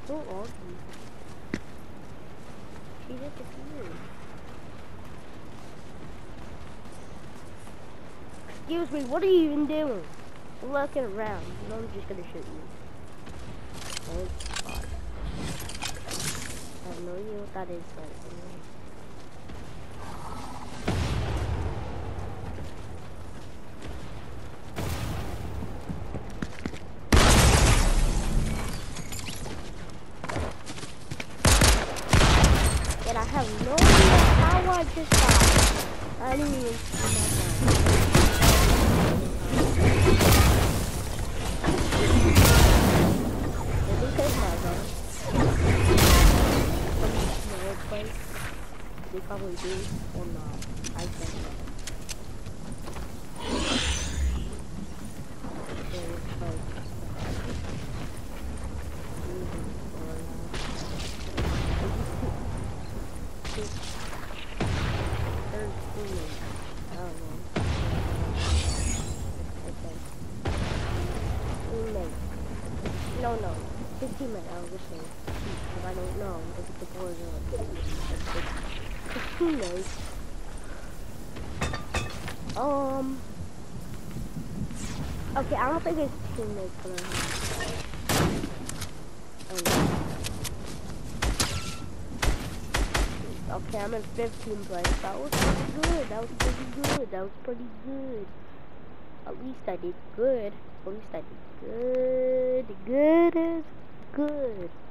Who are you? She disappeared. Excuse me, what are you even doing? I'm looking around. No, I'm just gonna shoot you. Oh, God. I have no idea what that is, but anyway. And I have no idea how I just died. I didn't even see my time. Maybe they have that. Some place. They probably do or not. I don't know. No, 15 minutes, I was just saying, because I don't know if it's a boy or a teammate. Okay, I don't think it's teammates gonna okay, I'm in 15th place. That was pretty good. That was pretty good. At least I did good. At least I did good. Good is good.